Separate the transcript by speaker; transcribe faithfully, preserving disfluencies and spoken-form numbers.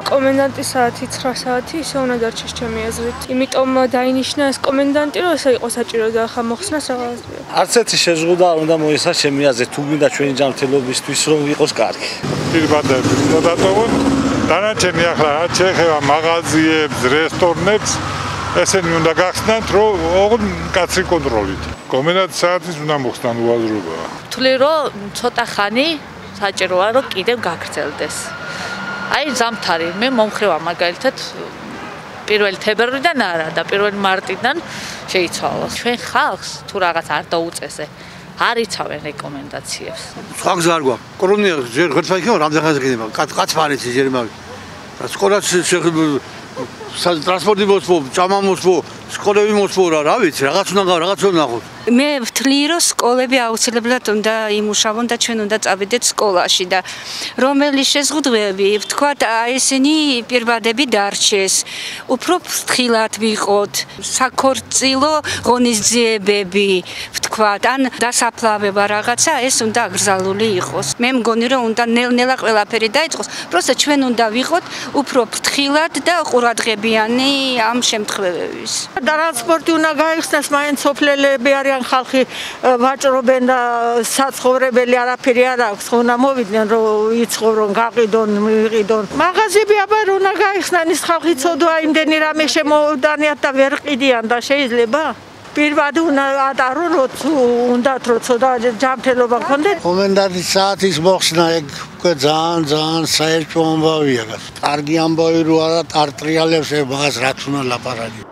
Speaker 1: კომენდანტის საათი ცხრა საათი ისე უნდა დარჩეს ჩემი აზრით. იმიტომ დაინიშნა ეს კომენდანტი, რომ ესე იყო საჭირო და ახლა მოხსნას რაღაც.
Speaker 2: არც ერთი შეზღუდვა არ უნდა მოისას ჩემი აზრით, თუ გვინდა ჩვენი ჯანმრთელობისთვის რომ იყოს კარგი.
Speaker 3: პირბადები უნდა დატოვონ. დანარჩენი ახლა რაც შეეხება მაღაზიებს, რესტორნებს, ესენი უნდა გახსნათ, რომ ოღონდ კაცრი კონტროლით. კომენდანტის საათის უნდა მოხსნან უაზრობა.
Speaker 4: ვთვლი, რომ ცოტა ხანი საჭიროა, რომ კიდევ გაგრძელდეს. აი ზამთარი, მე მომხრევა მაგალითად პირველი თებერვლიდან არა და პირველი მარტიდან შეიცვალოს. ჩვენ ხალხს თუ რაღაც არ დაუწესე, არ იცავენ რეკომენდაციებს.
Speaker 5: სხვა გზა არ გვაქვს. კორონია ჯერ ღერცხა იქნება, რამდენ ხანს იქნება? კაც ფარიცი ჯერ მაგ. სკოლაც ტრანსპორტი მოსვო, ჭამა მოსვო, სკოლები მოსვო რა, რა ვიცი, რაღაც უნდა გავა, რაღაც უნდა ნახოთ.
Speaker 6: მე ვთვლი, რომ სკოლები აუცილებლად უნდა იმუშავონ და ჩვენ უნდა წავიდეთ სკოლაში და რომელი შეზღუდვები, ვთქვათ, აი ესენი პირბადები დარჩეს. უფრო ფრთხილად ვიყოთ, საქორწილო ღონისძიებები, ვთქვათ, ან დასაფლავება რაღაცა, ეს უნდა აკრძალული იყოს. მე მგონი, რომ უნდა ნელ-ნელა ყველაფერი დაიწყოს, პროსტა ჩვენ უნდა ვიყოთ უფრო ფრთხილად და ყურადღებიანი ამ შემთხვევების.
Speaker 7: ტრანსპორტი უნდა გაიხსნას, მაინც სოფლელები არიან ხალხი ვაჭრობენ და საცხოვრებელი არაფერი არ აქვს, უნდა მოვიდნენ რომ იცხოვრონ, გაყიდონ, მივიყიდონ. მაღაზიები აბა უნდა გაიხსნან, ის ხალხი ცოდვა იმდენი რამე შემოვდანიათ და ვერ ყიდიან და შეიძლება პირბადი უნდა ატარონ, რომ უნდათ რომ ცოტა ჯანმრთელობა გქონდეთ.
Speaker 8: კომენდანტის საათის მოხსნა ეგ უკვე ძალიან ძალიან საერთო ამბავია. კარგი ამბავი რო არა, არტრიალებს მაგას რაც უნდა ლაპარაკი.